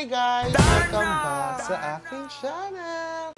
Hi guys! Welcome back sa aking channel!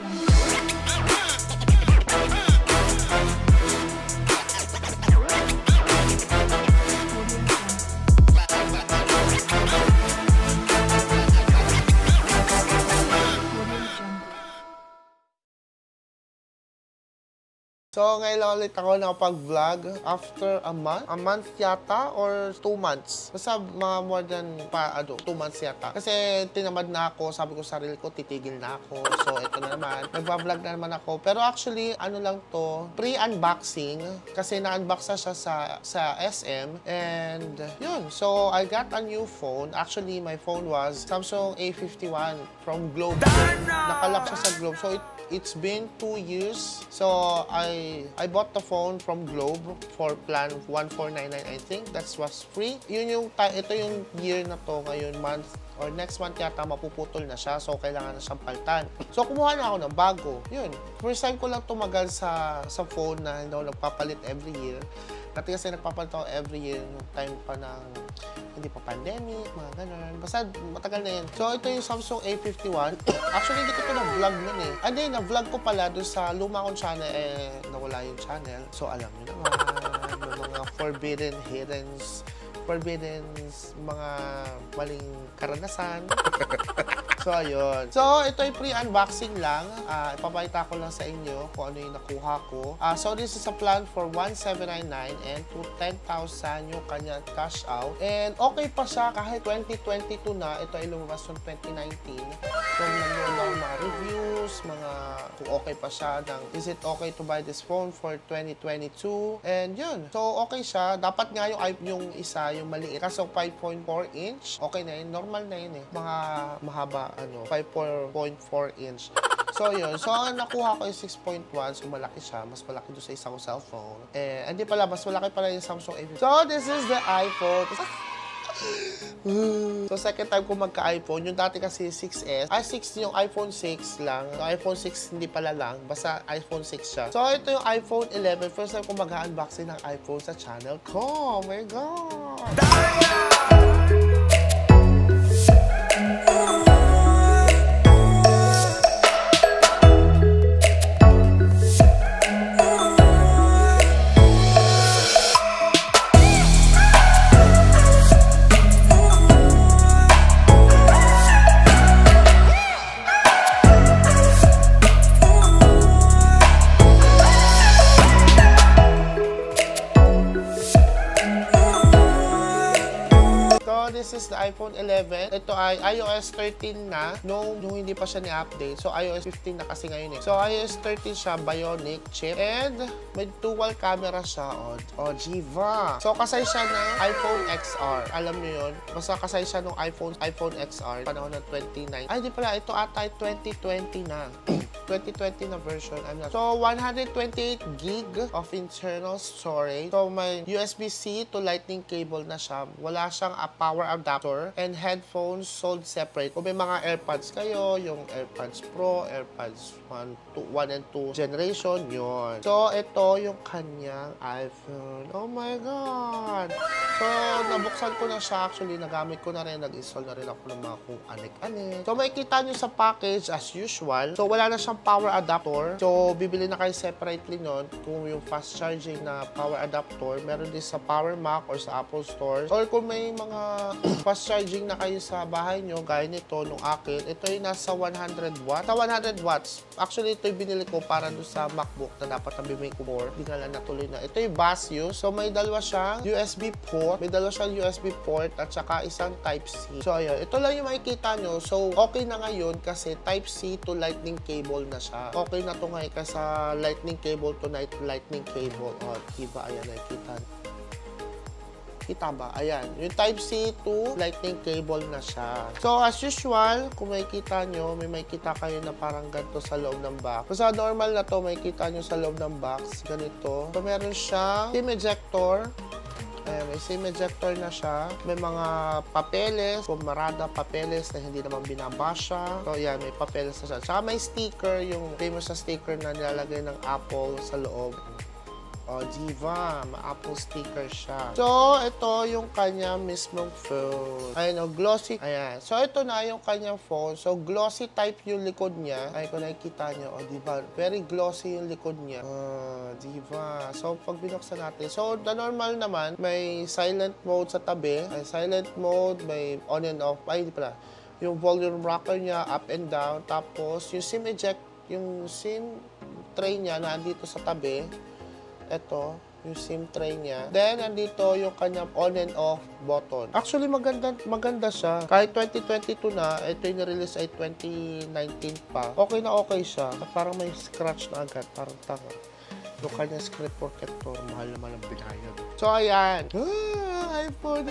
So, ngayon lang ulit ako nakapag-vlog after a month. A month yata or 2 months. Basta mga more than 2 months yata. Kasi tinamad na ako, sabi ko sa sarili ko, titigil na ako. So, ito na naman. Nagpa-vlog na naman ako. Pero actually, ano lang to, pre-unboxing. Kasi na-unbox na siya sa SM. And, yun. So, I got a new phone. Actually, my phone was Samsung A51 from Globe. Nakalock siya sa Globe. So, it's been 2 years. So, I bought the phone from Globe for plan 1499, I think. That was free. Ito yung year na to ngayon, month or next month yata mapuputol na siya. So, kailangan na siyang paltan. So, kumuha na ako ng bago. Yun. First time ko lang tumagal sa phone na hindi ako nagpapalit every year. Dati kasi nagpapalit ako every year nung time pa ng hindi pa pandemic, mga ganun. Basta matagal na yun. So, ito yung Samsung A51. Actually, hindi ko ito na-vlog nun eh. Hindi, na-vlog ko pala doon sa luma kong channel, nawala yung channel. So, alam nyo naman, mga forbidden mga maling karanasan. So, ayun. So, ito ay pre-unboxing lang. Ipapakita ko lang sa inyo kung ano yung nakuha ko. So, this is a plan for 1,799 and to 10,000 yung kanya cash out. And okay pa siya kahit 2022 na. Ito ay lumabas noong 2019. So, nanonood ako mga reviews, kung okay pa siya is it okay to buy this phone for 2022? And yun. So, okay siya. Dapat nga yung isa, yung maliit. Kaso 5.4 inch. Okay na yun. Normal na yun eh. Mga mahaba 5.4 inch. So, yun. So, ang nakuha ko is 6.1. So, malaki siya. Mas malaki doon sa isang cellphone. Hindi pala. Mas malaki pala yung Samsung A50. So, this is the iPhone. So, second time ko magka-iPhone. Yung dati kasi 6S. 6 yung iPhone 6 lang. So, iPhone 6 hindi pala lang. Basta iPhone 6 siya. So, ito yung iPhone 11. First time ko mag-unboxing ng iPhone sa channel ko. Oh my God! This is the iPhone 11. Ito ay iOS 13 na nung hindi pa siya ni-update. So, iOS 15 na kasi ngayon eh. So, iOS 13 siya, Bionic chip. And may dual camera siya. Jiva. So, kasay siya ng iPhone XR. Alam niyo yun? Basta kasay siya ng iPhone XR. Panahon ng 29. Ay, di pala. Ito ata ay 2020 na. 2020 na version. So, 128 gig of internal storage. So, may USB-C to lightning cable na siya. Wala siyang power adapter and headphones sold separate. Kung may mga AirPods kayo, yung AirPods Pro, AirPods 1 and 2 generation, yun. So, ito yung kanyang iPhone. Oh my God! So, nabuksan ko na siya. Actually, nagamit ko na rin. Nag-install na rin ako ng mga kung anik-anik. So, makikita nyo sa package as usual. So, wala na siyang power adapter. So, bibili na kayo separately nun. Kung yung fast charging na power adapter, meron din sa Power Mac or sa Apple Store. Or kung may mga fast charging na kayo sa bahay nyo, gaya nito, nung akin, ito yung nasa 100 watts. Sa 100 watts. Actually, ito yung binili ko para doon sa MacBook na dapat nabimay ko more. Hindi nga lang natuloy na. Ito yung Basio. So, may dalawa siyang USB port. May dalawa siyang USB port at saka isang Type-C. So, ayun. Ito lang yung makikita nyo. So, okay na ngayon kasi Type-C to Lightning cable na siya. Okay na ito ngayon kasi Lightning cable to Lightning cable. Diba? Ayan, nakikita. Kita ba? Ayan. Yung Type-C to Lightning cable na siya. So, as usual, kung makikita nyo, may makikita kayo na parang ganito sa loob ng box. So, sa normal na to, makikita nyo sa loob ng box. Ganito. So, meron siya SIM ejector. Ayan, may SIM ejector na siya. May mga papeles, pumarada papeles na hindi naman binabasya. So, yan, may papeles na siya. Saka may sticker, yung famous na sticker na nilalagay ng Apple sa loob. O, diba? Ma-Apple sticker siya. So, ito yung kanya mismong phone. Ayan, o, glossy. Ayan. So, ito na yung kanyang phone. So, glossy type yung likod niya. Ay, kung nakikita nyo, o, diba? Very glossy yung likod niya. Diba? So, pag binuksan natin. So, the normal naman, may silent mode sa tabi. Ay, silent mode, may on and off. Ay, hindi pala. Yung volume rocker niya, up and down. Tapos, yung SIM eject, yung SIM tray niya na andito sa tabi. Ito, yung SIM tray niya. Then, andito yung kanyang on and off button. Actually, maganda siya. Kahit 2022 na, ito yung release ay 2019 pa. Okay na okay siya. At parang may scratch na agad. Parang tanga. Yung kanyang screen protector, mahal naman ang binayad. So, ayan. iPhone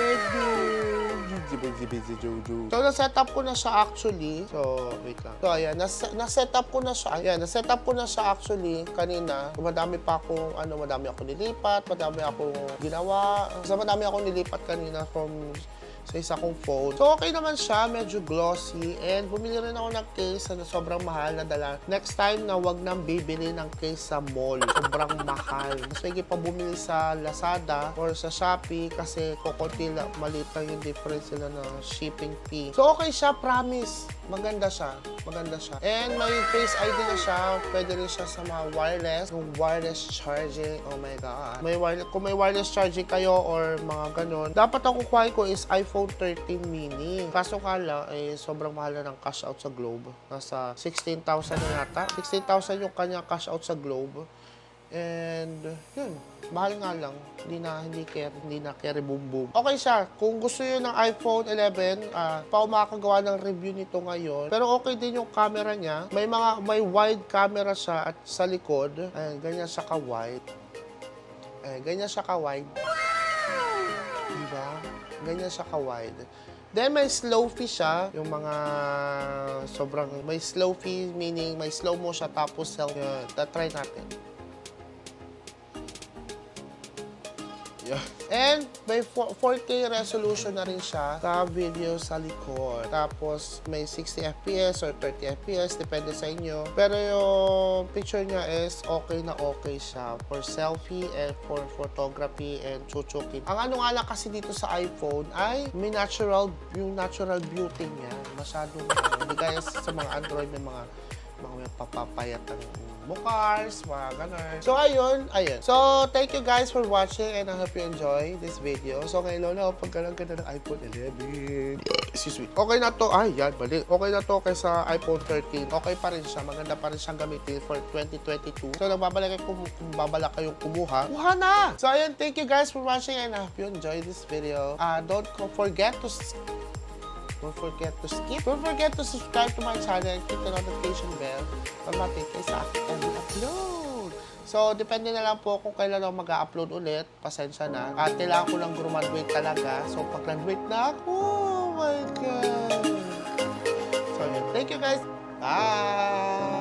11. So, na-setup ko na siya actually. So, wait lang. So, ayan. Na-setup ko na siya. Ayan, na-setup ko na siya actually kanina. Madami pa akong, madami akong nilipat. Madami akong ginawa. So, madami akong nilipat kanina from sa isa kong phone. So, okay naman siya. Medyo glossy. And bumili rin ako ng case na sobrang mahal na dala. Next time na wag nang bibili ng case sa mall. Sobrang mahal. Mas may pa bumili sa Lazada or sa Shopee kasi kukunti lang, maliit lang yung difference nila na shipping fee. So, okay siya. Promise. Maganda siya. Maganda siya. And may Face ID na siya. Pwede rin siya sa mga wireless. Yung wireless charging. Oh my God. Kung may wireless charging kayo or mga ganun, dapat ang kukuhain ko is iPhone 13 mini. Kaso kala, sobrang mahal na ng cash out sa Globe. Nasa 16,000 na yata. 16,000 yung kanya cash out sa Globe. And, yun. Mahal nga lang. Hindi na carry boom boom. Okay siya. Kung gusto nyo ng iPhone 11, pa makakagawa ng review nito ngayon. Pero okay din yung camera niya. May wide camera siya at sa likod. Ayan, ganyan siya ka-wide. Ayan, ganyan siya ka-wide. Diba? Ganyan siya ka-wide. Then, may slow-fi siya. Yung mga may slow-fi, meaning may slow-mo siya tapos selfie. Try natin. And may 4K resolution na rin siya sa video sa likod. Tapos may 60 FPS or 30 FPS, depende sa inyo. Pero yung picture niya is okay na okay siya for selfie and for photography and chuchukin. Ang ano nga lang kasi dito sa iPhone ay may natural beauty niya. Masyadong hindi gaya sa mga Android may mga papapayat ng bukas, mga ganun. So, ayun. So, thank you guys for watching and I hope you enjoy this video. So, ngayon na, pagkalaganda ng iPhone 11. Excuse me. Okay na to. Ay, yan, balik. Okay na to kaysa iPhone 13. Okay pa rin siya. Maganda pa rin siyang gamitin for 2022. So, nagbabalak kung babalak kayong kumuha, kuha na! So, ayun. Thank you guys for watching and I hope you enjoy this video. Don't forget to subscribe to my channel and click the notification bell para matitay sa aking every upload. So, depende na lang po kung kailan ako mag-upload ulit. Pasensya na. At kailangan ko lang graduate talaga. So, pag graduate na ako, oh my God. So, thank you guys. Bye!